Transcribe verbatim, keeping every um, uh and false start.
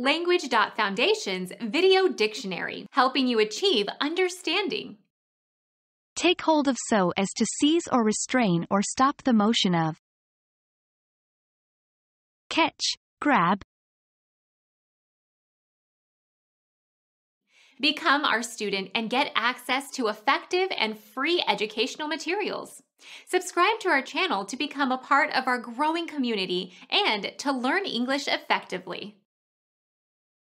Language dot Foundation's Video Dictionary, helping you achieve understanding. Take hold of so as to seize or restrain or stop the motion of. Catch, grab. Become our student and get access to effective and free educational materials. Subscribe to our channel to become a part of our growing community and to learn English effectively.